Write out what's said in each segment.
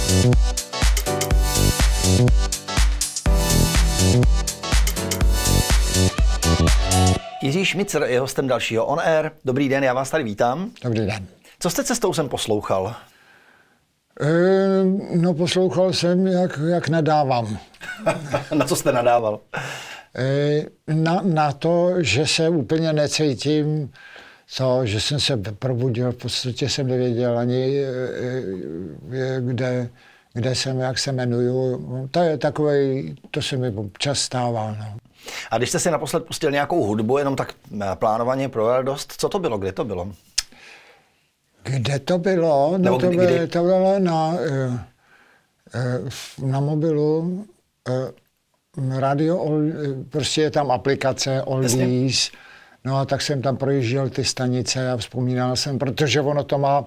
Jiří Šmicr je hostem dalšího On Air. Dobrý den, já vás tady vítám. Dobrý den. Co jste cestou sem poslouchal? No, poslouchal jsem, jak nadávám. Na co jste nadával? Na to, že se úplně necítím, že jsem se probudil, v podstatě jsem nevěděl ani, kde jsem, jak se jmenuju. To je takovej, to se mi občas stává. No. A když jste si naposled pustil nějakou hudbu, jenom tak plánovaně pro radost, co to bylo, kde to bylo? Kde to bylo? No, to bylo na mobilu. Radio, prostě je tam aplikace Oldies. No a tak jsem tam projížděl ty stanice a vzpomínal jsem, protože ono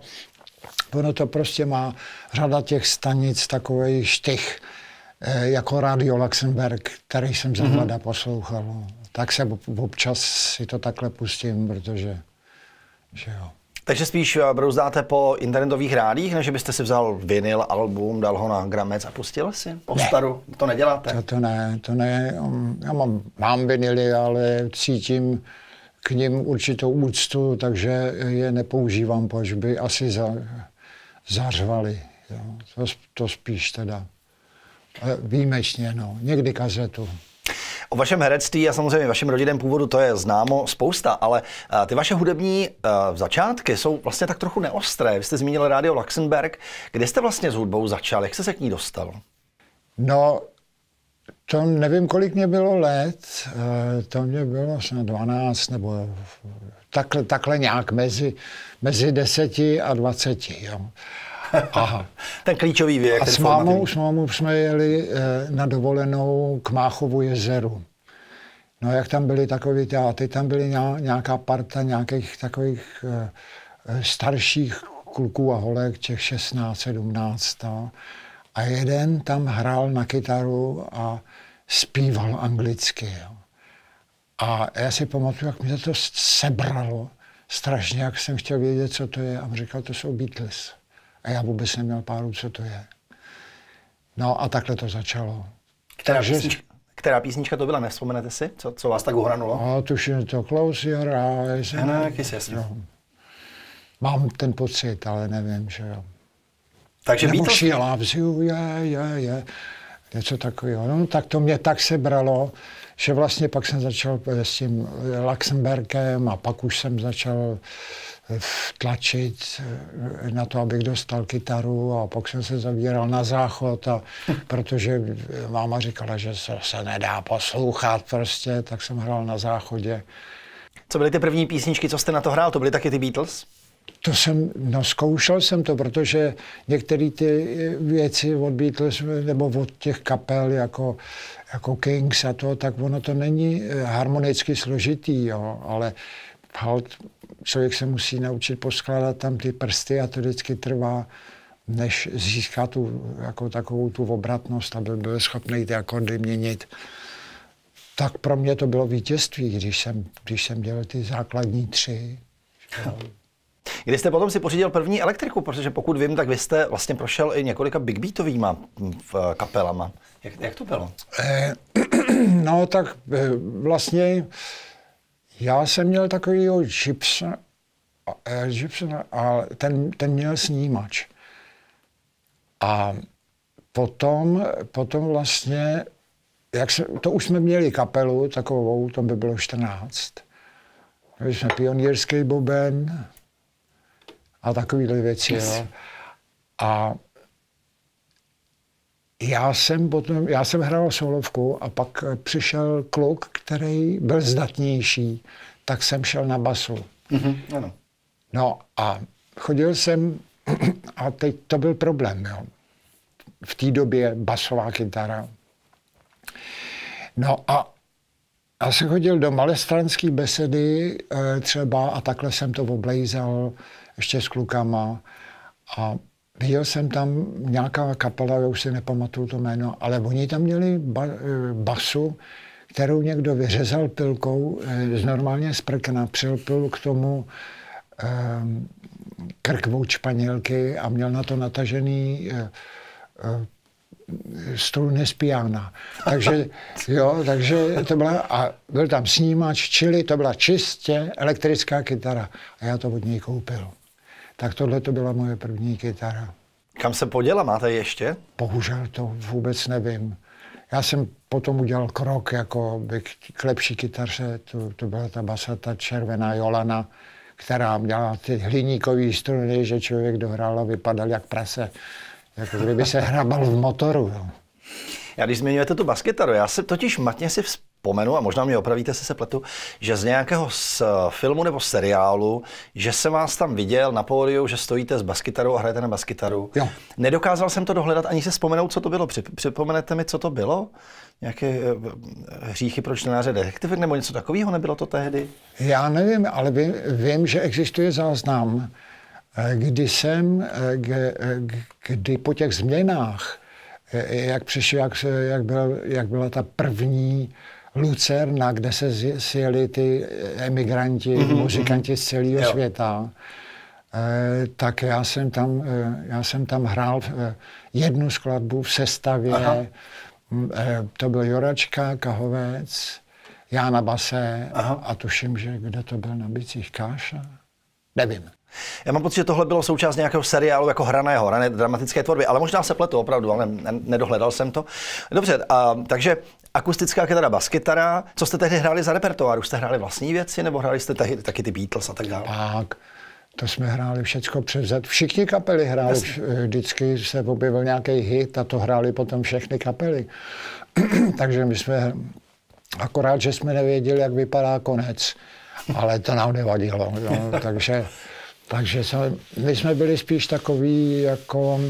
to prostě má řada těch stanic takových štych, jako Radio Luxemburg, který jsem za vláda poslouchal. Tak se občas si to takhle pustím, protože že jo. Takže spíš brouzdáte po internetových rádích, než byste si vzal vinyl, album, dal ho na gramec a pustil si? Po staru? To neděláte? To ne. Já mám vinily, ale cítím k nim určitou úctu, takže je nepoužívám, protože by asi zařvali. Jo. To spíš teda výjimečně, no. Někdy kazetu. O vašem herectví a samozřejmě vašem rodinném původu to je známo spousta, ale ty vaše hudební začátky jsou vlastně tak trochu neostré. Vy jste zmínil Radio Luxemburg. Kde jste vlastně s hudbou začal? Jak jste se k ní dostal? No, to nevím, kolik mě bylo let. To mě bylo snad 12 nebo takhle nějak mezi 10 a 20. Jo. Aha. Ten klíčový věk. A s mámou jsme jeli na dovolenou k Máchovu jezeru. No jak tam byli takový ty tam byly nějaká parta nějakých takových starších kluků a holek, těch 16, 17. A jeden tam hrál na kytaru a zpíval anglicky. Jo. A já si pamatuju, jak mě to sebralo strašně, jak jsem chtěl vědět, co to je. A on říkal, to jsou Beatles. A já vůbec neměl páru, co to je. No a takhle to začalo. Která písnička to byla, nevzpomenete si? Co vás tak uhranulo? A tuším to Close Your Eyes. No. Mám ten pocit, ale nevím, že jo. Takže nebo She Loves You, yeah. Něco takového. No tak to mě tak sebralo, že vlastně pak jsem začal s tím Luxemburgem a pak už jsem začal tlačit na to, abych dostal kytaru a pak jsem se zavíral na záchod, protože máma říkala, že se nedá poslouchat prostě, tak jsem hrál na záchodě. Co byly ty první písničky, co jste na to hrál? To byly taky ty Beatles? Zkoušel jsem to, protože některé ty věci od Beatles nebo od těch kapel jako Kings a to, tak ono to není harmonicky složitý, jo, ale člověk se musí naučit poskládat tam ty prsty a to vždycky trvá, než získá jako takovou tu obratnost, aby byl schopný ty akordy měnit. Tak pro mě to bylo vítězství, když jsem dělal ty základní 3. Kdy jste potom si pořídil první elektriku, protože pokud vím, tak vy jste vlastně prošel i několika big beatovýma kapelama. Jak to bylo? No tak vlastně já jsem měl takovýho Gibsona a ten měl snímač. A potom vlastně, to už jsme měli kapelu takovou, to by bylo 14. Měli jsme pionýrský boben a takovýhle věci. Jo. A já jsem hrál solovku a pak přišel kluk, který byl zdatnější, tak jsem šel na basu. Ano. No a chodil jsem, a teď to byl problém, jo. V té době basová kytara. No a já jsem chodil do Malestranské besedy třeba a takhle jsem to oblejzal ještě s klukama a viděl jsem tam nějaká kapela, já už si nepamatuju to jméno, ale oni tam měli basu, kterou někdo vyřezal pilkou, normálně z prkna, přilpil k tomu krk od španělky a měl na to natažený struny z piana. Takže to byla, a byl tam snímač, čili to byla čistě elektrická kytara. A já to od něj koupil. Tak tohle to byla moje první kytara. Kam se poděla? Máte ji ještě? Bohužel to vůbec nevím. Já jsem potom udělal krok jako k lepší kytaře, to byla ta basata červená Jolana, která měla ty hliníkové struny, že člověk dohrál a vypadal jak prase, jako kdyby se hrabal v motoru. Jo. Já když zmiňujete tu baskytaru, já se totiž matně si vzpomenu, a možná mě opravíte, se pletu, že z nějakého filmu nebo seriálu, že jsem vás tam viděl na pódiu, že stojíte s baskytarou a hrajete na baskytaru. Jo. Nedokázal jsem to dohledat ani se vzpomenout, co to bylo. Připomenete mi, co to bylo? Nějaké hříchy pro čtenáře detektivek nebo něco takového nebylo to tehdy? Já nevím, ale vím, že existuje záznam, kdy po těch změnách, jak byla ta první Lucerna, kde se sjeli ty emigranti, muzikanti z celého světa, tak já jsem tam hrál jednu skladbu v sestavě. Aha. To byl Joračka, Kahovec, já na base. Aha. A tuším, že kde to byl na bicích, Káša? Nevím. Já mám pocit, že tohle bylo součást nějakého seriálu jako hrané dramatické tvorby, ale možná se pletu opravdu, ale nedohledal jsem to. Dobře, takže akustická kytara, baskytara. Co jste tehdy hráli za repertoár? Už jste hráli vlastní věci, nebo hráli jste taky ty Beatles a tak dále? Tak, to jsme hráli všecko převzat. Všichni kapely hráli, vždycky se objevil nějaký hit a to hráli potom všechny kapely. Takže my jsme, akorát, že jsme nevěděli, jak vypadá konec, ale to nám nevadilo. Jo. Takže my jsme byli spíš takový jako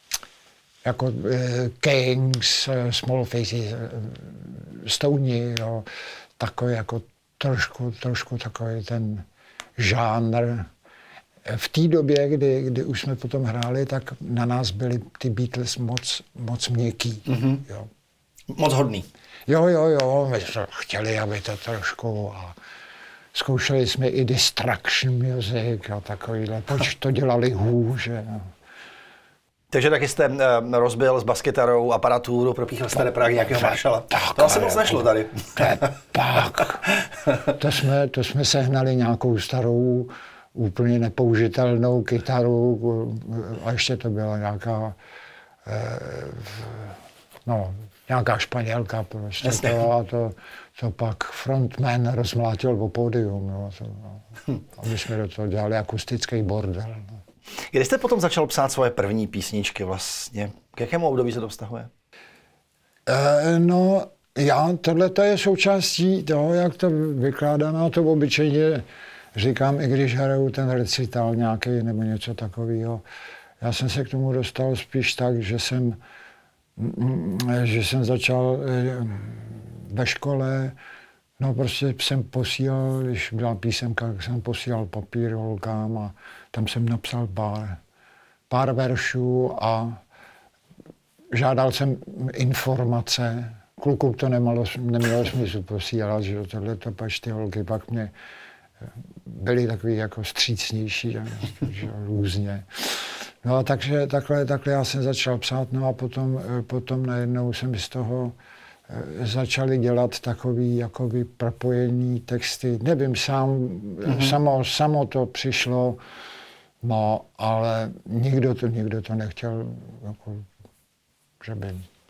Kings, Small Faces, Stouni, jo, takový jako trošku takový ten žánr. V té době, kdy už jsme potom hráli, tak na nás byli ty Beatles moc měkký. Mm-hmm. Jo. Moc hodný. Jo, my jsme chtěli, aby to trošku... Zkoušeli jsme i distraction music a takovýhle, proč to dělali hůře. Takže taky jste rozbil s baskytarou aparaturu, propíchl jste reprák nějakého Marshalla. To asi moc nešlo tady. Tak. To jsme sehnali nějakou starou, úplně nepoužitelnou kytaru a ještě to byla nějaká, nějaká Španělka prostě. To pak frontman rozmlátil po pódium. Jo, a my jsme do toho dělali akustický bordel. No. Kdy jste potom začal psát svoje první písničky vlastně? K jakému období se to vztahuje? Tohle je součástí toho, jak to vykládám. A to obyčejně říkám, i když hraju ten recital nějaký nebo něco takového. Já jsem se k tomu dostal spíš tak, že jsem začal ve škole, prostě jsem posílal, když byla písemka, tak jsem posílal papír holkám a tam jsem napsal pár veršů a žádal jsem informace. Klukům to nemělo smysl posílat, že tohleto, pač ty holky pak mě byly takový jako vstřícnější, že různě. No a takže takhle já jsem začal psát, no a potom najednou jsem z toho začali dělat takový jakoby propojení texty. Nevím, samo to přišlo, no, ale nikdo to nechtěl, jako, že by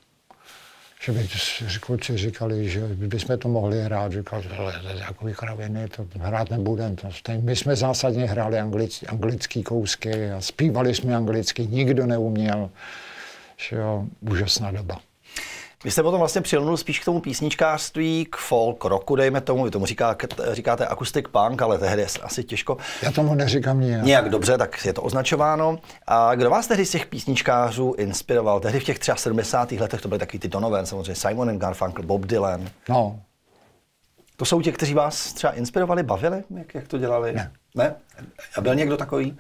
kluci říkali, že bychom to mohli hrát. Říkali, že to je takový kraviny, to hrát nebudeme. My jsme zásadně hráli anglický kousky a zpívali jsme anglicky, nikdo neuměl. Že jo, úžasná doba. Vy jste potom vlastně přilnul spíš k tomu písničkářství, k folk rocku, dejme tomu, vy tomu říkáte acoustic punk, ale tehdy je asi těžko. Já tomu neříkám nijak. Nějak dobře, tak je to označováno. A kdo vás tehdy z těch písničkářů inspiroval? Tehdy v těch třeba 70. letech to byly takový ty Donovan, samozřejmě Simon and Garfunkel, Bob Dylan. No. To jsou ti, kteří vás třeba inspirovali, bavili? Jak to dělali? Ne? A byl někdo takový?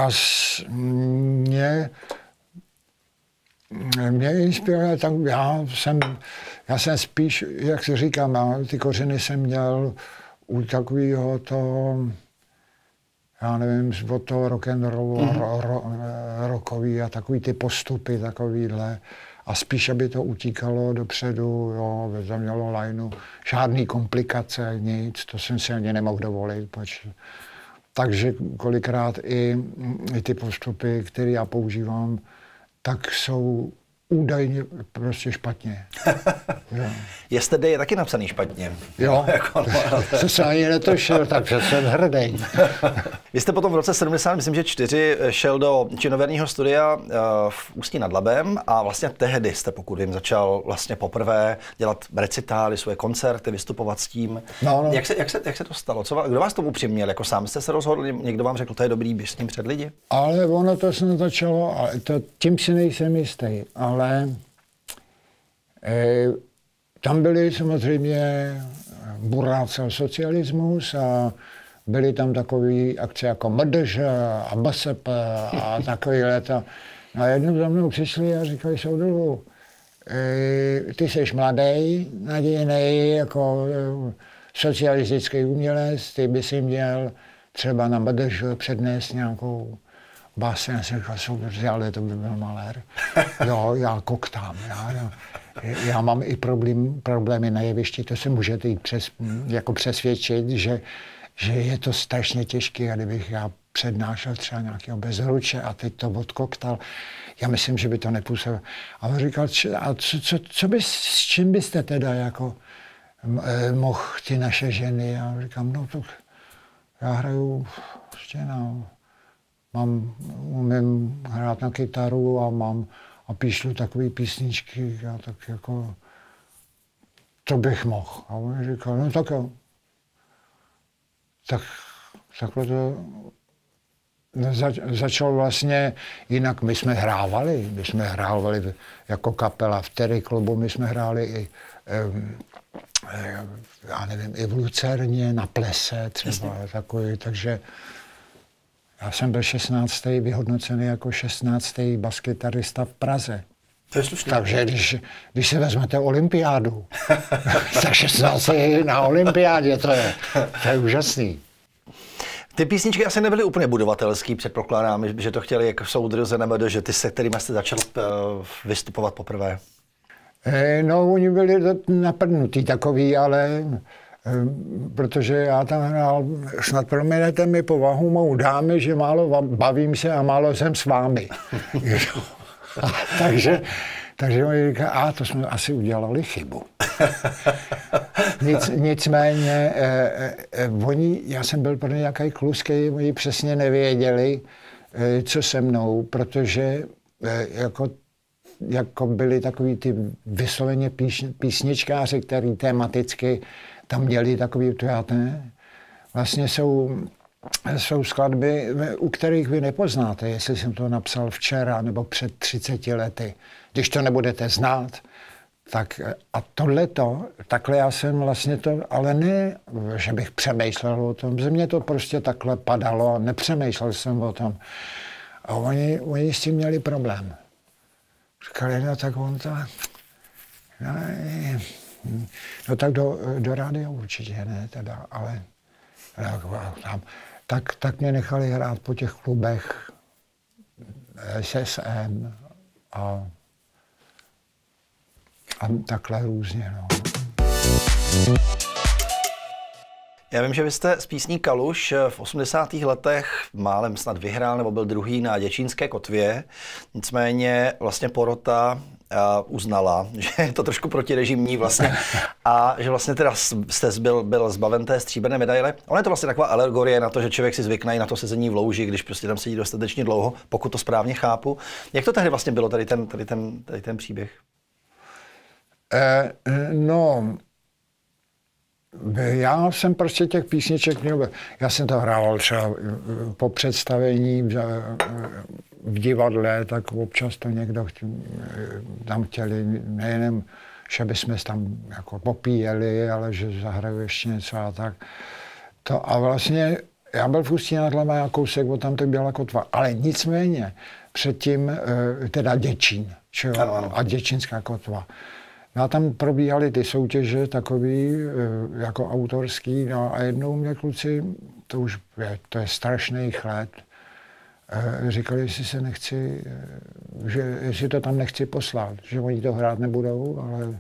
Mě inspiroval, tak já jsem spíš, jak si říkám, ty kořeny jsem měl u takového to já nevím, od toho rock'n'rollu, rockový a takový ty postupy, takovýhle. A spíš, aby to utíkalo dopředu, jo, tam mělo lineu, žádný komplikace, nic, to jsem si ani nemohl dovolit. Takže kolikrát i ty postupy, které já používám, tak jsou údajně prostě špatně. Yesterday je taky napsaný špatně. Jo, to se ani netušil, takže jsem hrdý. Vy jste potom v roce 70, myslím, že 4, šel do činoverního studia v Ústí nad Labem a vlastně tehdy jste, pokud vím, začal vlastně poprvé dělat recitály, svoje koncerty, vystupovat s tím. No. Jak se to stalo? Kdo vás tomu přiměl? Jako sám jste se rozhodl? Někdo vám řekl, to je dobrý, běž s tím před lidi? Ale ono to snad začalo, ale tím si nejsem jistý, ale tam byly samozřejmě buráci socialismus a byly tam takové akce jako MDŽ a BSP a takovýhle. No a jednou za mnou přišli a říkali, soudruhu, ty jsi mladý, nadějnej, jako socialistický umělec, ty by si měl třeba na MDŽ přednést nějakou báseň. Já jsem říkal, soudruži, ale to by byl malér. Jo, já koktám. Já mám i problémy na jevišti, to se můžete jít přesvědčit, že je to strašně těžké, a kdybych já přednášel třeba nějakého Bezruče a teď to odkoktal, já myslím, že by to nepůsobilo. A on říkal, a s čím byste teda jako mohl ty naše ženy? A já říkám, no to já hraju umím hrát na kytaru a píšu takové písničky, a tak jako, to bych mohl. A on říkal, no tak jo. Takhle to začalo vlastně, jinak my jsme hrávali jako kapela v Terry klubu, my jsme hráli i, já nevím, i v Lucerně, na plese třeba, takový, takže já jsem byl 16. vyhodnocený jako 16. baskytarista v Praze. To je slušný. Takže když si vezmete olympiádu, tak 16. na olympiádě, to je úžasný. Ty písničky asi nebyly úplně budovatelský, předpokládám, že to chtěli jako soudruze, nebo že ty, se kterými jste začal vystupovat poprvé. No, oni byli naprdnutý takový, ale protože já tam hrál, snad proměnete mi povahu mou dámy, že málo bavím se a málo jsem s vámi. takže oni říkají, to jsme asi udělali chybu. Nicméně, já jsem byl pro ně nějaký kluský, oni přesně nevěděli, co se mnou, protože jako byli takový ty vysloveně písničkáři, který tematicky tam měli takový, vlastně jsou skladby, u kterých vy nepoznáte, jestli jsem to napsal včera nebo před 30 lety. Když to nebudete znát, tak a takhle já jsem vlastně to, ale ne, že bych přemýšlel o tom, že mě to prostě takhle padalo a nepřemýšlel jsem o tom. A oni s tím měli problém. Říkali, no tak on to, no tak do rádia určitě ne, teda, ale tak mě nechali hrát po těch klubech SSM a takhle různě, no. Já vím, že vy jste s písní Kaluš v 80. letech málem snad vyhrál, nebo byl druhý na Děčínské kotvě. Nicméně vlastně porota uznala, že je to trošku protirežimní vlastně a že vlastně teda jste byl zbaven té stříbrné medaile. Ono je to vlastně taková alegorie na to, že člověk si zvykne i na to sezení v louži, když prostě tam sedí dostatečně dlouho, pokud to správně chápu. Jak to tehdy vlastně bylo, tady ten příběh? No, já jsem prostě těch písniček měl, já jsem to hrával třeba po představení v divadle, tak občas to někdo tam chtěli, nejenom, že bychom tam jako popíjeli, ale že zahraju ještě něco a tak. A vlastně já byl v Ústí nad Labem a kousek od tam to byla Kotva, ale nicméně předtím teda Děčín, ano. A Děčínská Kotva. No a tam probíhaly ty soutěže takový, jako autorský, no a jednou mě kluci, to je strašných let, říkali, jestli se nechci, že jestli to tam nechci poslat, že oni to hrát nebudou, ale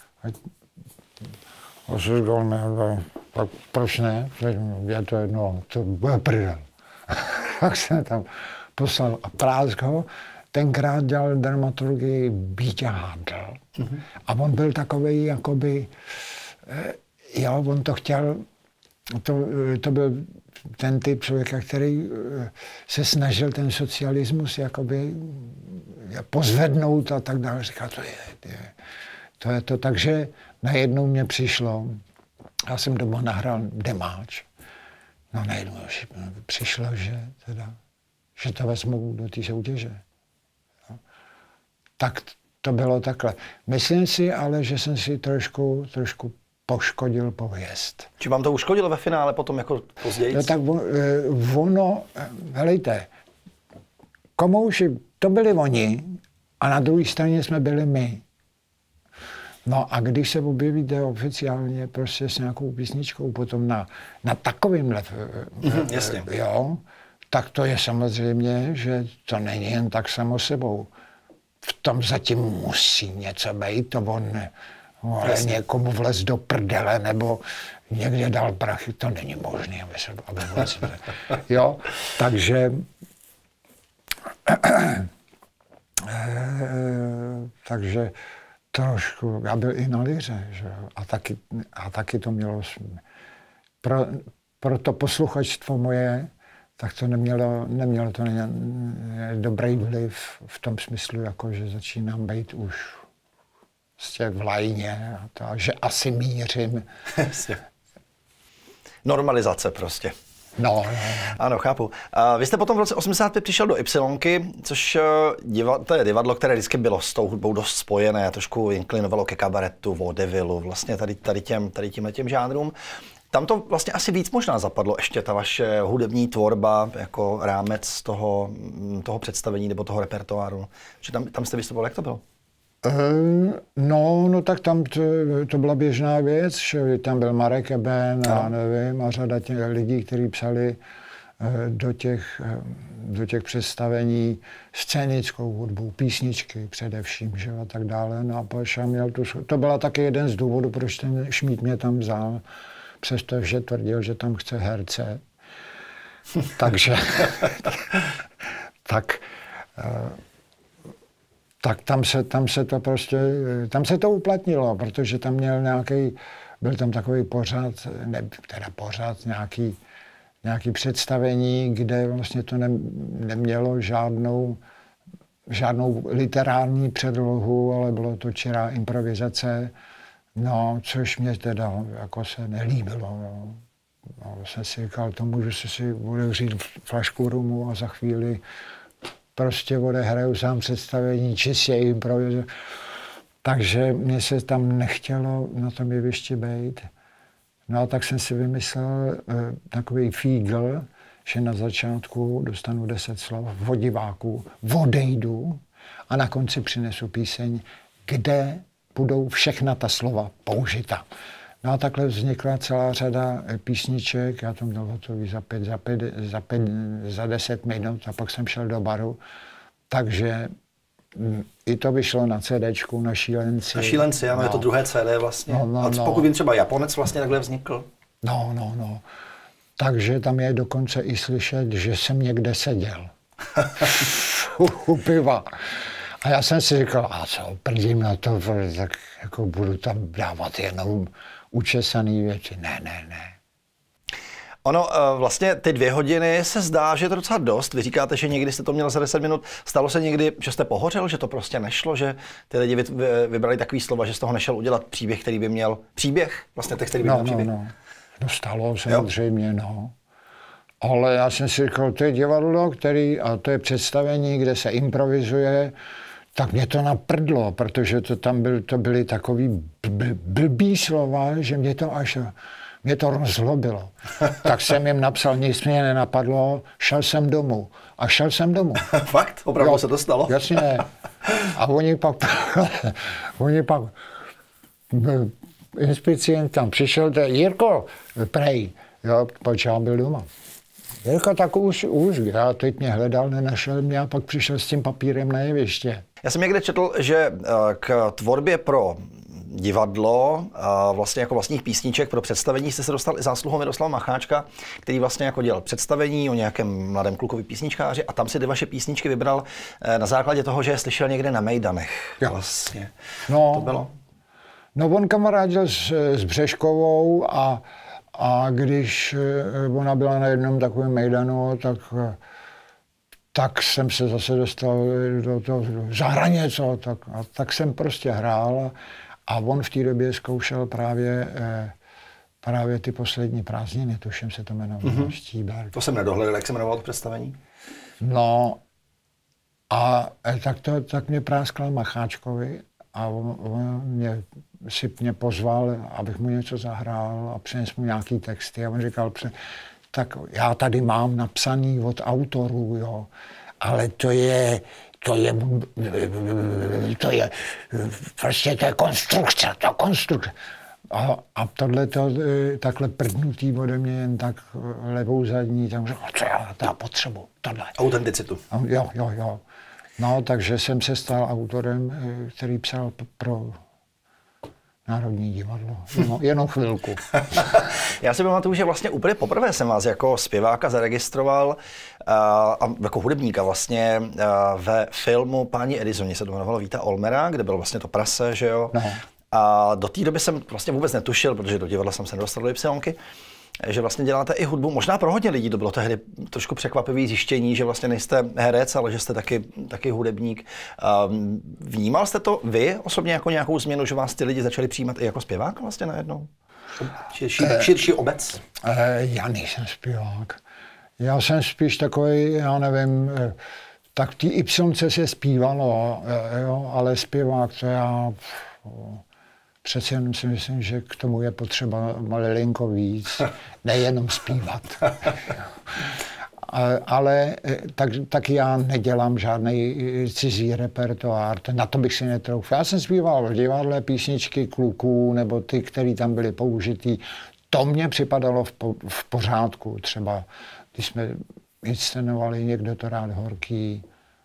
a jsem říkal, ne, tak proč ne? Je to jedno, to bude prdel. Tak jsem tam poslal a Prásk ho tenkrát dělal dramaturgii Víťa Hádl. A on byl takovej, jakoby, jo, on to chtěl, to byl ten typ člověka, který se snažil ten socialismus jakoby pozvednout a tak dále. Říkal, to je to. Takže najednou mě přišlo, já jsem doma nahrál demáč, no najednou přišlo, že to vezmu do té soutěže. No. Tak to bylo takhle. Myslím si ale, že jsem si trošku poškodil pověst. Či vám to uškodilo ve finále potom jako později? No tak ono, helejte, komouši, to byli oni a na druhé straně jsme byli my. No a když se objevíte oficiálně prostě s nějakou písničkou potom na takovýmhle, jo, tak to je samozřejmě, že to není jen tak samo sebou. V tom zatím musí něco být, to on ale někomu vlez do prdele nebo někde dal prachy, to není možné, aby vlez. Jo, takže trošku, já byl i na liře, že jo, a taky to mělo, pro to posluchačstvo moje, tak to nemělo to dobrý vliv v tom smyslu, jako že začínám být už prostě v lajně a to, že asi mířím. Normalizace prostě. No. Ano, chápu. Vy jste potom v roce 85 přišel do Ypsilonky, což to je divadlo, které vždycky bylo s tou hudbou dost spojené, trošku inklinovalo ke kabaretu, vaudevillu, vlastně tady těm žánrům. Tam to vlastně asi víc možná zapadlo ještě ta vaše hudební tvorba jako rámec toho představení nebo toho repertoáru. Že tam jste vystupoval, jak to bylo? No tak tam to byla běžná věc, že tam byl Marek Eben a nevím, a řada těch lidí, kteří psali do těch představení scénickou hudbu, písničky především, že a tak dále. No a Paša měl to byla taky jeden z důvodů, proč ten Šmíd mě tam vzal, přestože tvrdil, že tam chce herce. Takže tak tam se to uplatnilo, protože tam měl byl tam takový pořad, nějaký představení, kde vlastně to nemělo žádnou literární předlohu, ale bylo to čirá improvizace, no, což mě teda jako se nelíbilo, no. No, jsem si říkal, to můžu si otevřít flašku rumu a za chvíli prostě odehraju sám představení, čistě improvizace. Takže mě se tam nechtělo na tom jevišti být. No a tak jsem si vymyslel takový fígl, že na začátku dostanu 10 slov od diváků, odejdu a na konci přinesu píseň, kde budou všechna ta slova použita. No a takhle vznikla celá řada písniček, já to měl hotový za 10 minut a pak jsem šel do baru. Takže i to vyšlo na CDčku, na Šílenci. Na Šílenci, ano, je to druhé CD vlastně. A pokud vím, třeba Japonec vlastně takhle vznikl. No. Takže tam je dokonce i slyšet, že jsem někde seděl. U piva. A já jsem si říkal, a co, prdím na to, tak jako budu tam dávat jenom učesaný věci. Ne. Ono vlastně ty 2 hodiny se zdá, že je to docela dost. Vy říkáte, že někdy jste to měl za 10 minut. Stalo se někdy, že jste pohořel, že to prostě nešlo, že ty lidi vybrali takový slova, že z toho nešel udělat příběh, který by měl vlastně text, který by měl příběh. No stalo samozřejmě, no. Ale já jsem si říkal, to je divadlo, a to je představení, kde se improvizuje, tak mě to naprdlo, protože to byly takový blbý slova, že mě to rozlobilo. Tak jsem jim napsal, nic mě nenapadlo, šel jsem domů. A šel jsem domů. Fakt? Opravdu se to stalo? Jasně. A oni pak inspicient tam přišel, Jirko, prej, jo, protože já byl doma. Jirko, tak už, já teď mě hledal, nenašel mě a pak přišel s tím papírem na jeviště. Já jsem někde četl, že k tvorbě pro divadlo, vlastně jako vlastních písniček pro představení jste se dostal i zásluhou Miroslava Macháčka, který vlastně jako dělal představení o nějakém mladém klukovi písničkáři a tam si ty vaše písničky vybral na základě toho, že je slyšel někde na mejdanech. Jo. Vlastně. No, to bylo? No on kamarádil s Břeškovou a když ona byla na jednom takovém mejdanu, tak jsem se zase dostal do toho, zahraj něco, tak jsem prostě hrál a on v té době zkoušel právě ty poslední prázdniny, tuším se to jmenovalo, Štíber. To jsem nedohledal, jak se jmenovalo to představení? No a tak mě práskal Macháčkovi a on mě pozval, abych mu něco zahrál a přinesl mu nějaký texty a on říkal, tak já tady mám napsaný od autorů, jo, ale to je prostě to je konstrukce. A tohle takhle prdnutý ode mě jen tak levou zadní, tam řekl, co já potřebuji, tohle. Autenticitu. Jo. No, takže jsem se stal autorem, který psal pro Národní divadlo. Jenom chvilku. Já si pamatuju, že vlastně úplně poprvé jsem vás jako zpěváka zaregistroval a jako hudebníka vlastně ve filmu Páni Edisoni se to jmenovalo Víta Olmera, kde bylo vlastně to prase, že jo? No. A do té doby jsem vlastně vůbec netušil, protože do divadla jsem se nedostal do Ypsilonky, že vlastně děláte i hudbu. Možná pro hodně lidí to bylo tehdy trošku překvapivé zjištění, že vlastně nejste herec, ale že jste taky hudebník. Vnímal jste to vy osobně jako nějakou změnu, že vás ty lidi začali přijímat i jako zpěvák vlastně najednou? Širší obec? Já nejsem zpěvák. Já jsem spíš takový, já nevím, tak v té Ypsilonce se zpívalo, jo, ale zpěvák to já... Přece jenom si myslím, že k tomu je potřeba malinko víc, nejenom zpívat. Ale tak já nedělám žádný cizí repertoár, na to bych si netroufl. Já jsem zpíval v divadle písničky kluků, nebo ty, které tam byly použitý. To mně připadalo v pořádku. Třeba, když jsme inscenovali Někdo to rád horký.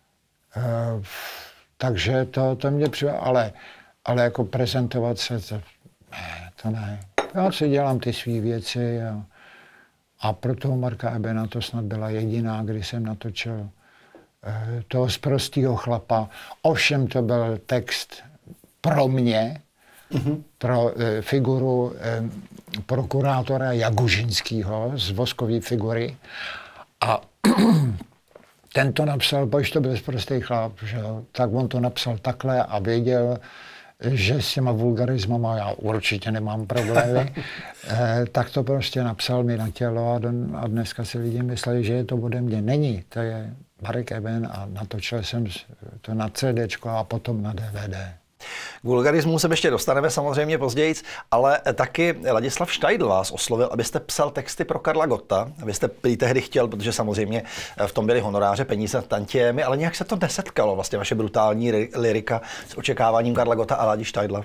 Takže to mě připadalo, ale jako prezentovat se, to ne. Já si dělám ty svý věci a pro toho Marka Ebena to snad byla jediná, kdy jsem natočil toho sprostýho chlapa. Ovšem to byl text pro mě, pro figuru prokurátora Jagužinského z Voskové figury. A ten to napsal, protože to byl sprostý chlap, že? Tak on to napsal takhle a věděl, že s těma vulgarismama já určitě nemám problémy, tak to prostě napsal mi na tělo a dneska si lidi mysleli, že je to ode mě. Není, to je Marek Eben a natočil jsem to na CDčko a potom na DVD. K vulgarismu se ještě dostaneme samozřejmě později, ale taky Ladislav Štajdl vás oslovil, abyste psal texty pro Karla Gotta. Vy jste prý tehdy chtěl, protože samozřejmě v tom byly honoráře, peníze, tantiemy, ale nějak se to nesetkalo, vlastně vaše brutální lyrika s očekáváním Karla Gotta a Ladi Štajdla.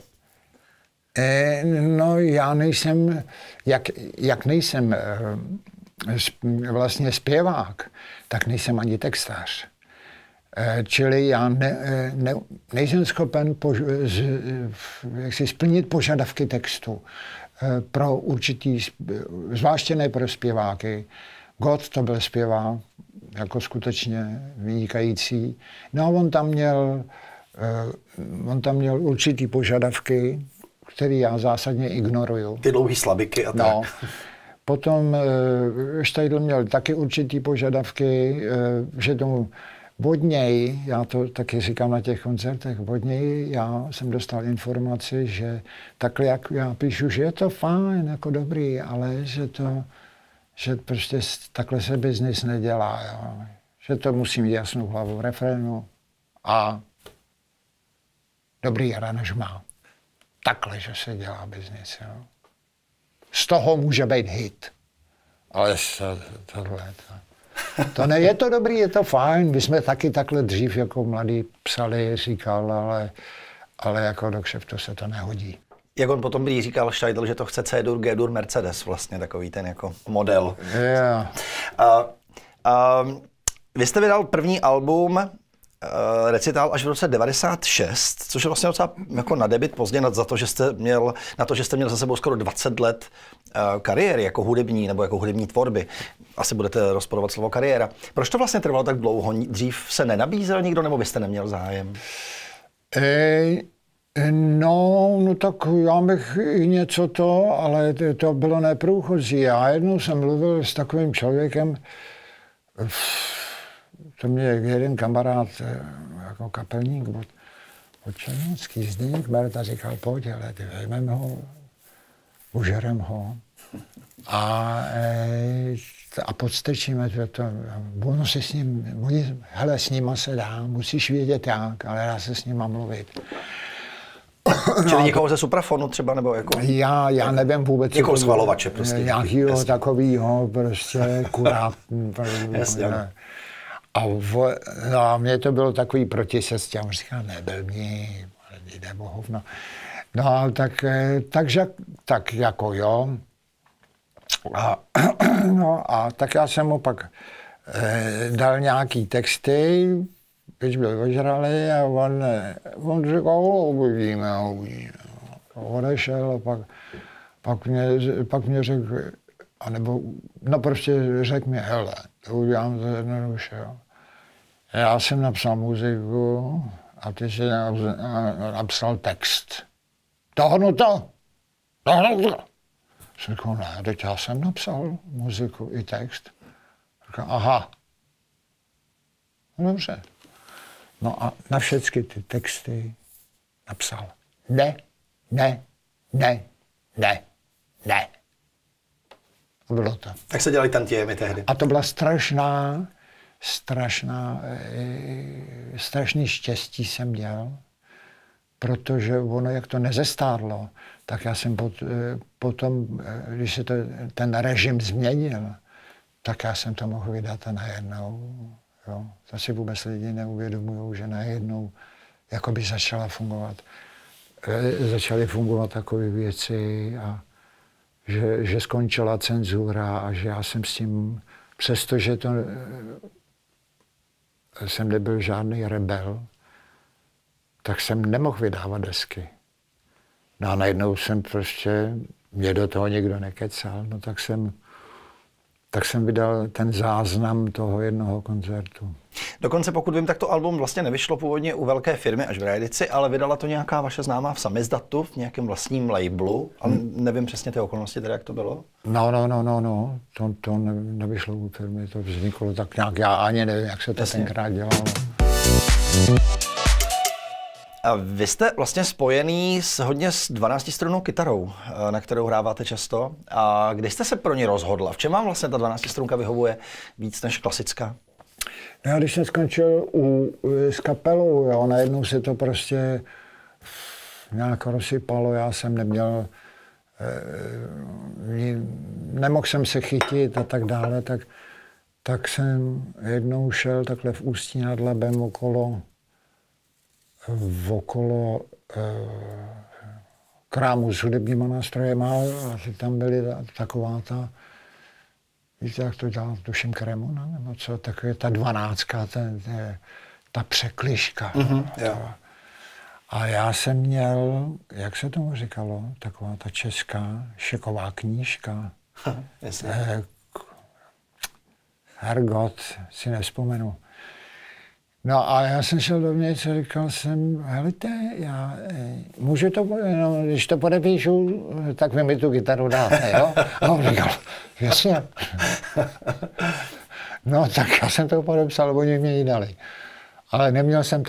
No já nejsem, jak nejsem vlastně zpěvák, tak nejsem ani textář. Čili já nejsem schopen splnit požadavky textu pro určitý, zvláště ne pro zpěváky. Gott to byl zpěvák, jako skutečně vynikající. No a on tam měl určitý požadavky, které já zásadně ignoruju. Ty dlouhý slabiky a tak. No. Potom Štajdl měl taky určitý požadavky, že tomu od něj, já to taky říkám na těch koncertech, od něj já jsem dostal informaci, že takhle, jak já píšu, že je to fajn, jako dobrý, ale že prostě takhle se biznis nedělá, jo. Že to musí mít jasnou hlavu v refrénu a dobrý aranžmá. Takhle, že se dělá biznis, jo. Z toho může být hit, ale tohle to ne, je to dobrý, je to fajn. My jsme taky takhle dřív jako mladí psali, říkal, ale jako do kšeftu se to nehodí. Jak on potom prý říkal Steidl, že to chce C-dur, G-dur, Mercedes, vlastně takový ten jako model. Yeah. Vy jste vydal první album Recital až v roce 96, což je vlastně docela jako na debut pozdě za to, že jste měl za sebou skoro 20 let kariéry jako hudební nebo jako hudební tvorby. Asi budete rozporovat slovo kariéra. Proč to vlastně trvalo tak dlouho? Dřív se nenabízel nikdo, nebo vy jste neměl zájem? No tak já bych i něco to, ale to bylo neprůchozí. Já jednou jsem mluvil s takovým člověkem, to mě jeden kamarád, jako kapelník od Černický, Zdeněk Merta, říkal, pojď, ale vezmeme ho, užerem ho a podstrčíme to. Ono se s ním, hele, s nima se dá, musíš vědět jak, ale dá se s nima mluvit. Čili někoho ze suprafonu třeba, nebo jako? Já nevím vůbec. Někoho schvalovače prostě. Nějakýho takovýho, prostě kurát. Jasně. A mně to bylo takový protisest, já mu říkal, neblbni, jde o hovno. No, tak jako jo. A tak já jsem mu pak dal nějaký texty, když byl ožralý a on říkal, uvidíme. Odešel a pak mě řekl, prostě řekl mi, hele, to udělám to jednoduše, jo. Já jsem napsal muziku a ty jsi napsal text. Tohnu to. Jsem řekl, ne, teď já jsem napsal muziku i text. Říkal, aha. No, dobře. No a na všechny ty texty napsal ne. A bylo to. Tak se dělali tantiemy tehdy. A to byla strašný štěstí jsem měl, protože ono, jak to nezestárlo, tak já jsem potom, když se ten režim změnil, tak já jsem to mohl vydat a najednou. Jo. To si vůbec lidi neuvědomují, že najednou jakoby začaly fungovat takové věci a že skončila cenzura a že já jsem s tím, přestože jsem nebyl žádný rebel, tak jsem nemohl vydávat desky. No a najednou jsem mě do toho někdo nekecal, no tak jsem vydal ten záznam toho jednoho koncertu. Dokonce, pokud vím, tak to album vlastně nevyšlo původně u velké firmy až v Reedici, ale vydala to nějaká vaše známá v Samizdatu, v nějakém vlastním labelu, ale nevím přesně ty okolnosti, teda jak to bylo. No, to nevyšlo u firmy, to vzniklo tak nějak, já ani nevím, jak se to tenkrát dělalo. A vy jste vlastně spojený hodně s 12strunnou kytarou, na kterou hráváte často. A kdy jste se pro ní rozhodla? V čem vám vlastně ta 12strunka vyhovuje víc než klasická? No, já když jsem skončil s kapelou, jo, najednou se to prostě nějak rozsypalo, já jsem neměl, nemohl jsem se chytit a tak dále, tak jsem jednou šel takhle v Ústí nad Labem okolo krámu s hudebníma nástrojema a tam byly taková ta, víte, jak to dělá, tuším Kremona, nebo co, takové ta 12, ta překližka. A já jsem měl, jak se tomu říkalo, taková ta česká šeková knížka. Hergot, si nevzpomenu. No a já jsem šel dovnitř a říkal jsem, helejte, můžu to, no, když to podepíšu, tak vy mi tu kytaru dáte, jo? A on říkal, jasně. No tak já jsem to podepsal, oni mě ji dali. Ale neměl jsem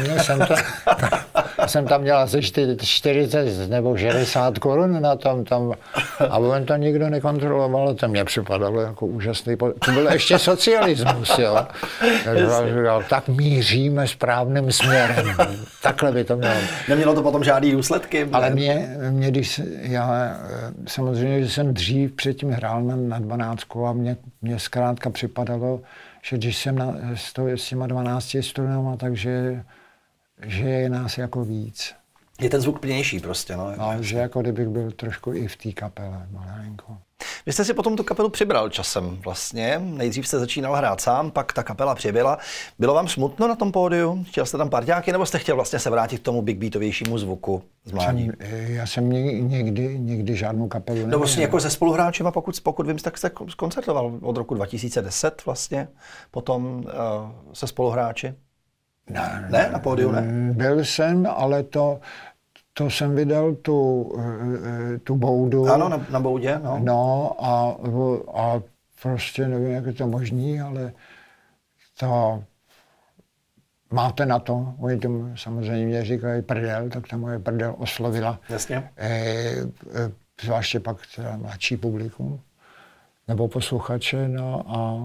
tam měl asi 40 nebo 60 korun na tom a on to nikdo nekontroloval, to mě připadalo jako úžasný, to byl ještě socialismus, jo. Tak míříme správným směrem, takhle by to mělo. Nemělo to potom žádný důsledky? Ale já samozřejmě, že jsem dřív předtím hrál na 12 a mě zkrátka připadalo, že když jsem s těma 12 strunama, takže že je nás jako víc. Je ten zvuk plnější prostě, no. No, že jako kdybych byl trošku i v té kapele, malinko. Vy jste si potom tu kapelu přibral časem vlastně. Nejdřív jste začínal hrát sám, pak ta kapela přibyla. Bylo vám smutno na tom pódiu? Chtěl jste tam parťáky, nebo jste chtěl vlastně se vrátit k tomu big beatovějšímu zvuku z mládí? Já jsem nikdy žádnou kapelu neměl. No vlastně jako se spoluhráčema, pokud vím, tak jste koncertoval od roku 2010 vlastně, potom se spoluhráči? Ne, na pódiu ne? Byl jsem, ale to jsem vydal tu boudu. Ano, na boudě. No, no a prostě nevím, jak je to možný, ale to máte na to. Oni tomu samozřejmě říkají prdel, tak ta moje prdel oslovila. Jasně. Zvláště pak teda mladší publikum nebo posluchače. No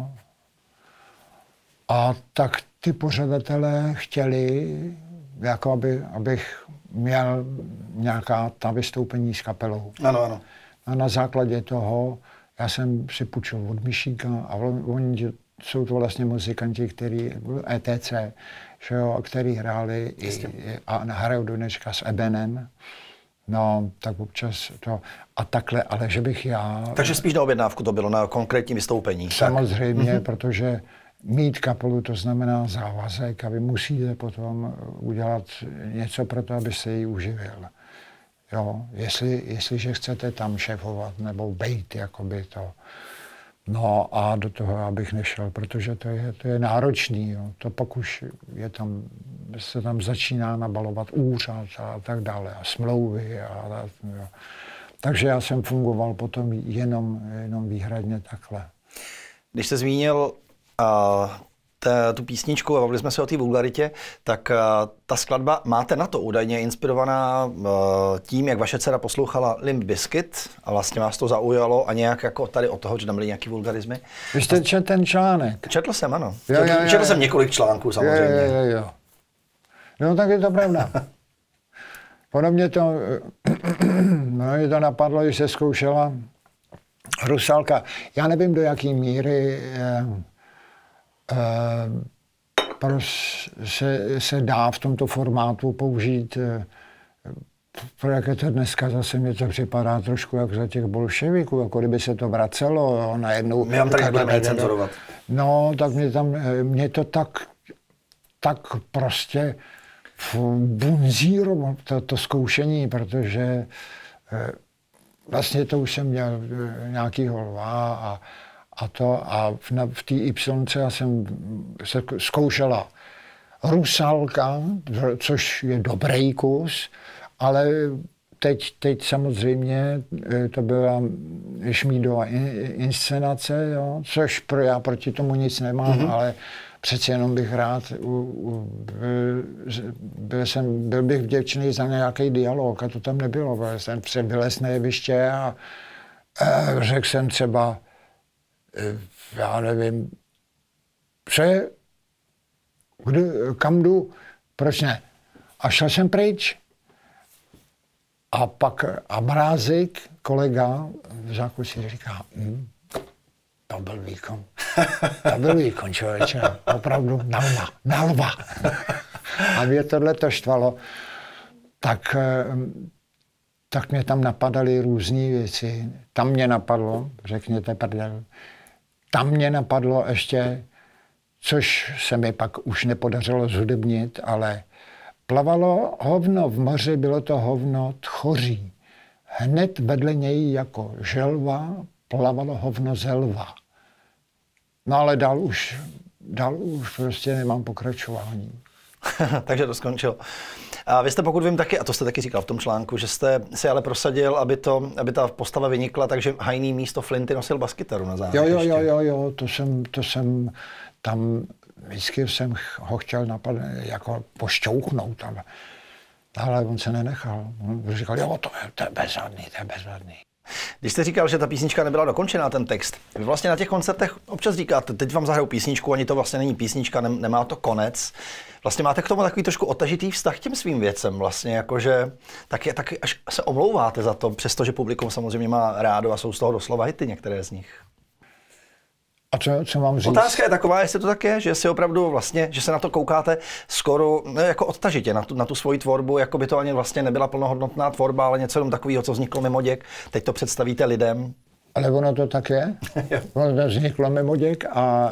a tak ty pořadatelé chtěli, jako abych měl nějaká ta vystoupení s kapelou. Ano. A na základě toho já jsem si půjčil od Myšíka a oni jsou to vlastně muzikanti, který ETC, že jo, který hráli a hrajou do dneška s Ebenem. No, tak občas to a takhle, ale že bych já... Takže spíš na objednávku to bylo, na konkrétní vystoupení. Samozřejmě, protože mít kapelu, to znamená závazek a vy musíte potom udělat něco pro to, abyste ji uživil. Jo, jestliže chcete tam šéfovat nebo bejt, jakoby to. No a do toho abych nešel, protože to je náročný. Jo. To pak už se tam začíná nabalovat úřad a tak dále a smlouvy. Jo. Takže já jsem fungoval potom jenom výhradně takhle. Když jste zmínil tu písničku a bavili jsme se o té vulgaritě, tak ta skladba máte na to údajně inspirovaná tím, jak vaše dcera poslouchala Limp Bizkit a vlastně vás to zaujalo a nějak jako tady od toho, že tam byly nějaký vulgarizmy. Vy jste četl ten článek? Četl jsem, ano. Jo. Četl jsem několik článků samozřejmě. Jo. No tak je to pravda. Podobně to, mě to napadlo, když se zkoušela Rusalka. Já nevím, do jaké míry se dá v tomto formátu použít, jak je to dneska, zase mě to připadá trošku jak za těch bolševiků, jako kdyby se to vracelo, jo, najednou. My vám tady nebudeme cenzurovat. No, tak mě to tak prostě bunzírovalo to zkoušení, protože vlastně to už jsem měl nějakýho lva a v té Y já jsem se zkoušela Rusalka, což je dobrý kus, ale teď samozřejmě to byla Šmídova inscenace, jo, což já proti tomu nic nemám, ale přece jenom bych rád, byl bych vděčný za nějaký dialog a to tam nebylo. Byl jsem vylez na jeviště a řekl jsem třeba, já nevím, kam jdu, proč ne? A šel jsem pryč. A pak Mrázik, kolega v zákusí, říká, to byl výkon. To byl výkon, člověče. Opravdu na lva. A mě tohle to štvalo. Tak mě tam napadaly různé věci. Tam mě napadlo, řekněte prdel, tam mě napadlo ještě, což se mi pak už nepodařilo zhudebnit, ale plavalo hovno v moři, bylo to hovno tchoří. Hned vedle něj jako želva plavalo hovno ze lva. No ale dál už prostě nemám pokračování. Takže to skončilo. A vy jste, pokud vím, taky, a to jste taky říkal v tom článku, že jste si ale prosadil, aby ta postava vynikla, takže hajný místo Flinty nosil baskytaru na závěr. Jo, to jsem tam, vždycky jsem ho chtěl napadat, jako pošťouchnout, ale on se nenechal. On říkal, jo, to je bezvadný. Když jste říkal, že ta písnička nebyla dokončená, ten text, vy vlastně na těch koncertech občas říkáte, teď vám zahrajou písničku, ani to vlastně není písnička, nemá to konec. Vlastně máte k tomu takový trošku otažitý vztah k těm svým věcem, vlastně jakože taky až se omlouváte za to, přestože publikum samozřejmě má rádo a jsou z toho doslova hity některé z nich. A co mám říct? Otázka je taková, jestli to tak je, že si opravdu vlastně, že se na to koukáte skoro jako odtažitě na tu svoji tvorbu, jako by to ani vlastně nebyla plnohodnotná tvorba, ale něco jenom takového, co vzniklo mimo děk. Teď to představíte lidem. Ale ono to tak je. Ono to vzniklo mimo děk a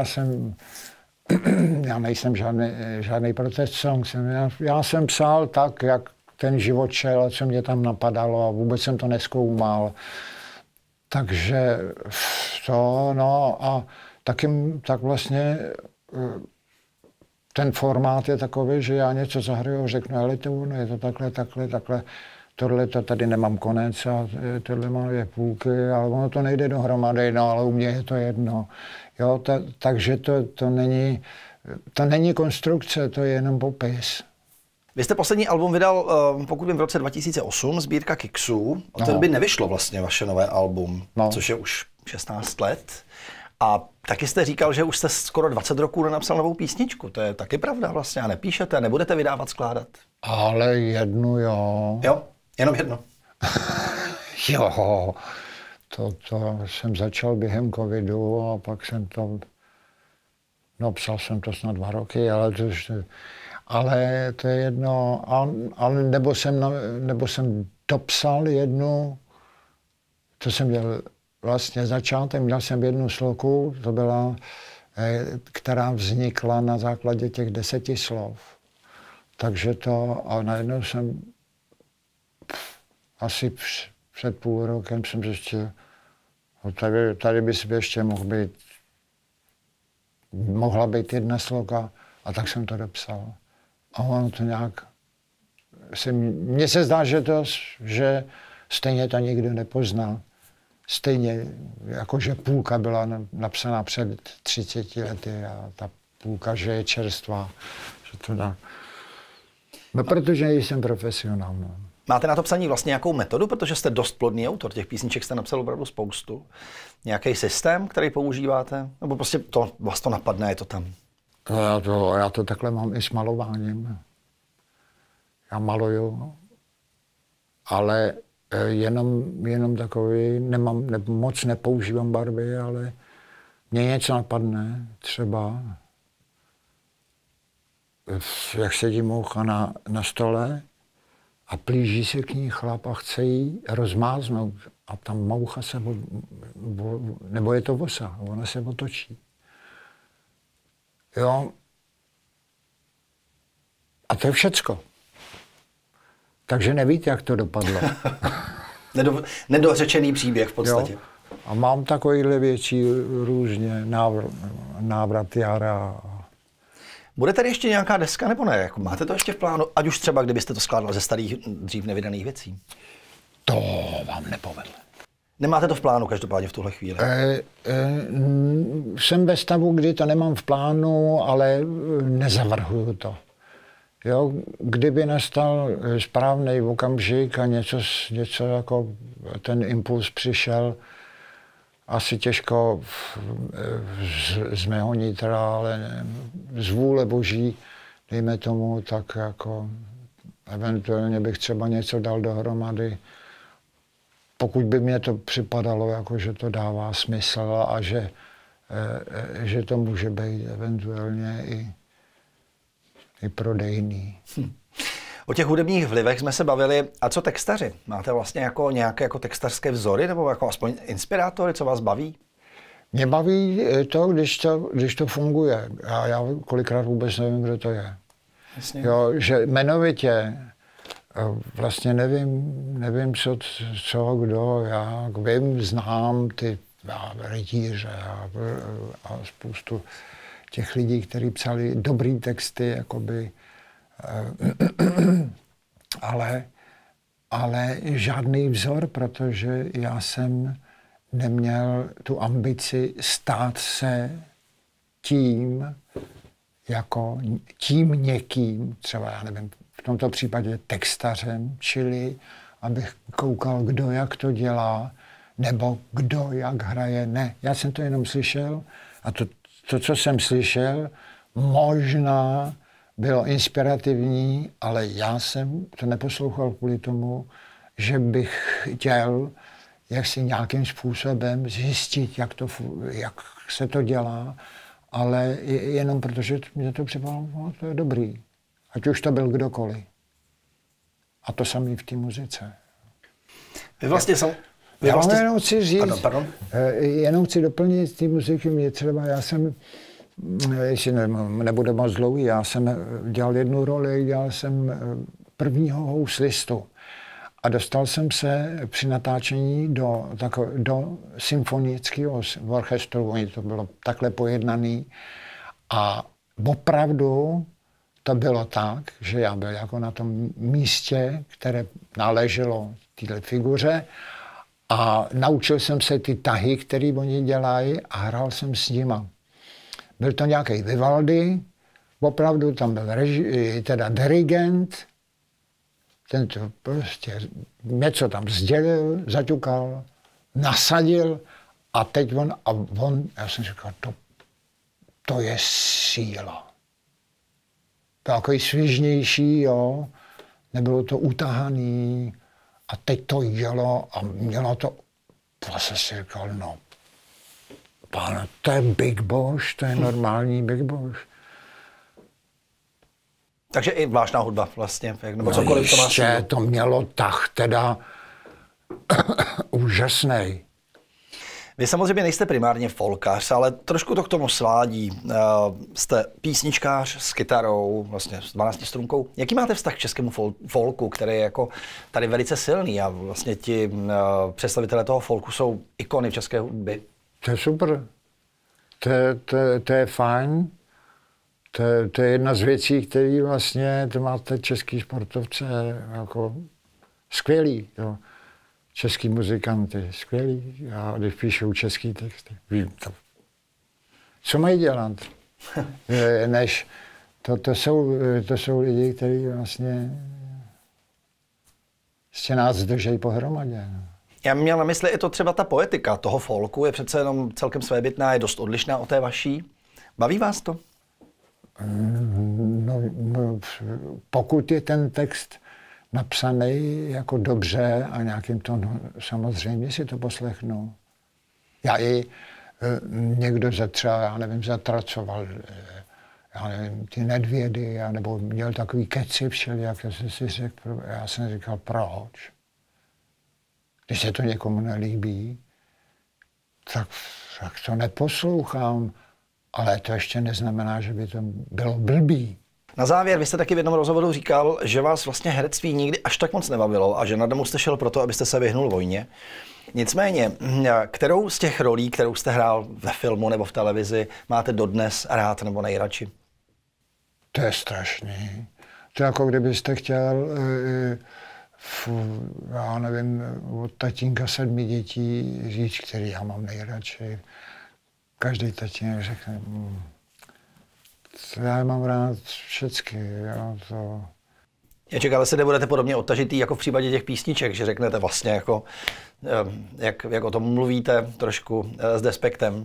já nejsem žádný protest song. Já jsem psal tak, jak ten život šel, co mě tam napadalo a vůbec jsem to nezkoumal. Takže to, no a tak vlastně ten formát je takový, že já něco zahraju, řeknu, ale to je to takhle, tohle to tady nemám konec a tohle má 2 půlky, ale ono to nejde dohromady, no ale u mě je to jedno. Jo, takže to není konstrukce, to je jenom popis. Vy jste poslední album vydal, pokud vím, v roce 2008, sbírka Kiksů. Od té doby nevyšlo vlastně vaše nové album, což je už 16 let. A taky jste říkal, že už jste skoro 20 roků nenapsal novou písničku. To je taky pravda vlastně. A nepíšete, nebudete vydávat, skládat? Ale jednu, jo. Jo, jenom jedno. Jo, to jsem začal během covidu a pak jsem to, no psal jsem to snad 2 roky, ale to je jedno, ale nebo jsem dopsal jednu, to jsem měl vlastně začátek, měl jsem jednu sloku, to byla, která vznikla na základě těch 10 slov. Takže to, a najednou jsem asi před půl rokem jsem zjistil, tady by si ještě mohla být jedna sloka, a tak jsem to dopsal. A ono to nějak, mně se zdá, že stejně to nikdo nepozná. Stejně, jakože půlka byla napsaná před 30 lety a ta půlka, že je čerstvá. Že to dá. No, protože jsem profesionál. No. Máte na to psaní vlastně nějakou metodu, protože jste dost plodný autor, těch písniček jste napsal opravdu spoustu. Nějaký systém, který používáte? Nebo prostě vás to napadne, je to tam? Já to takhle mám i s malováním. Já maluju, ale jenom takový, moc nepoužívám barvy, ale mě něco napadne, třeba jak sedí moucha na stole a plíží se k ní chlap a chce jí rozmáznout a ta moucha se, nebo je to vosa, ona se otočí. Jo. A to je všecko. Takže nevíte, jak to dopadlo. Nedořečený příběh v podstatě. Jo. A mám takovýhle věcí různě, návrat jara. Bude tady ještě nějaká deska, nebo ne? Jako máte to ještě v plánu? Ať už třeba, kdybyste to skládal ze starých, dřív nevydaných věcí. To vám nepovedlo. Nemáte to v plánu každopádně v tuhle chvíli? Jsem ve stavu, kdy to nemám v plánu, ale nezavrhuju to. Jo, kdyby nastal správný okamžik a něco jako ten impuls přišel, asi těžko z mého nitra, ale z vůle boží, dejme tomu, tak jako eventuálně bych třeba něco dal dohromady. Pokud by mě to připadalo, jako že to dává smysl a že to může být eventuálně i prodejný. O těch hudebních vlivech jsme se bavili. A co textaři? Máte vlastně jako nějaké jako textařské vzory nebo jako aspoň inspirátory, co vás baví? Mě baví to, když to funguje. A já kolikrát vůbec nevím, kdo to je. Jasně. Jo, že jmenovitě vlastně nevím, co kdo, já vím, znám ty rytíře a spoustu těch lidí, kteří psali dobrý texty, jakoby, ale žádný vzor, protože já jsem neměl tu ambici stát se tím někým, třeba já nevím, v tomto případě textařem, čili abych koukal, kdo jak to dělá, nebo kdo jak hraje. Ne, já jsem to jenom slyšel a to, co jsem slyšel, možná bylo inspirativní, ale já jsem to neposlouchal kvůli tomu, že bych chtěl jak si nějakým způsobem zjistit, jak se to dělá, ale jenom protože mě to připadalo, no, to je dobrý. Ať už to byl kdokoliv. A to samý v té muzice. Vy vlastně jenom chci říct, jenom chci doplnit té muziky, mě třeba, já jsem, jestli nebude moc dlouhý, já jsem dělal jednu roli, dělal jsem prvního houslistu. A dostal jsem se při natáčení do symfonického orchestru, to bylo takhle pojednaný. A opravdu to bylo tak, že já byl jako na tom místě, které náleželo téhle figuře a naučil jsem se ty tahy, které oni dělají a hrál jsem s nima. Byl to nějaký Vivaldi, opravdu tam byl dirigent, ten to prostě něco tam sdělil, zaťukal, nasadil a teď já jsem říkal, to je síla. Takový svižnější, jo, nebylo to utahaný a teď to jelo a mělo to, vlastně si říkal, no, pane, to je Big Boss, to je normální Big Boss. Takže i vážná hudba vlastně, nebo cokoliv to má. Ještě to mělo tah teda úžasnej. Vy samozřejmě nejste primárně folkař, ale trošku to k tomu svádí. Jste písničkář s kytarou, vlastně s 12 strunkou. Jaký máte vztah k českému folku, který je jako tady velice silný a vlastně ti představitelé toho folku jsou ikony v české hudby? To je super. To je fajn. To je jedna z věcí, které vlastně to máte český sportovce jako skvělý. Jo. Český muzikanty, skvělý. A když píšou český texty, vím to. Co mají dělat? Než to jsou lidi, kteří vlastně nás drží pohromadě. Já měl na mysli i to třeba ta poetika toho folku, je přece jenom celkem svébytná, je dost odlišná od té vaší. Baví vás to? No, pokud je ten text napsaný jako dobře a nějakým tónem, samozřejmě si to poslechnu. Já i někdo já nevím, zatracoval, já nevím, ty Nedvědy, nebo měl takový keci všelijak, já jsem říkal, proč? Když se to někomu nelíbí, tak to neposlouchám, ale to ještě neznamená, že by to bylo blbý. Na závěr, vy jste taky v jednom rozhovoru říkal, že vás vlastně herectví nikdy až tak moc nebavilo a že na domu jste šel proto, abyste se vyhnul vojně. Nicméně, kterou z těch rolí, kterou jste hrál ve filmu nebo v televizi, máte dodnes rád nebo nejradši? To je strašný. To je jako kdybyste chtěl, já nevím, od tatínka 7 dětí říct, který já mám nejradši. Každý tatínek řekne, já mám rád všecky. Já čekám, že nebudete podobně odtažitý jako v případě těch písniček, že řeknete vlastně jako, jak o tom mluvíte trošku s despektem.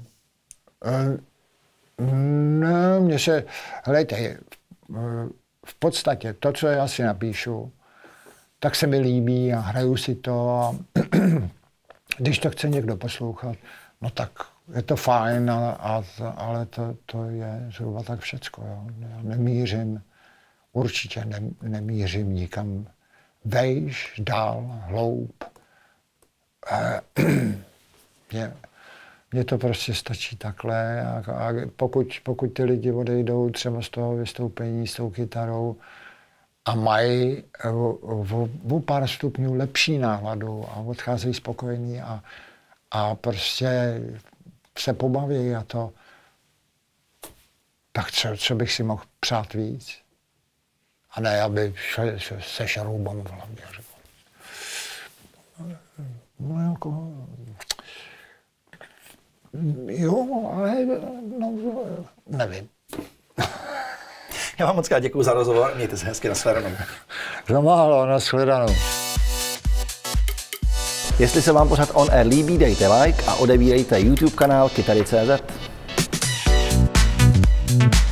No, helejte, v podstatě to, co já si napíšu, tak se mi líbí a hraju si to a když to chce někdo poslouchat, no tak je to fajn, ale to je zhruba tak všecko. Jo. Já nemířím, určitě nemířím nikam vejš, dál, hloub. Mně to prostě stačí takhle. A pokud ty lidi odejdou třeba z toho vystoupení s tou kytarou a mají o pár stupňů lepší náladu a odcházejí spokojení a prostě se pobaví a to, tak co bych si mohl přát víc? A ne, aby se šaroubám v hlavě. No jako, jo, ale no, nevím. Já vám moc krát děkuju za rozhovor, mějte se hezky, nashledanou. Zamálo, nashledanou. Jestli se vám pořad On Air líbí, dejte like a odebírejte YouTube kanál Kytary.cz.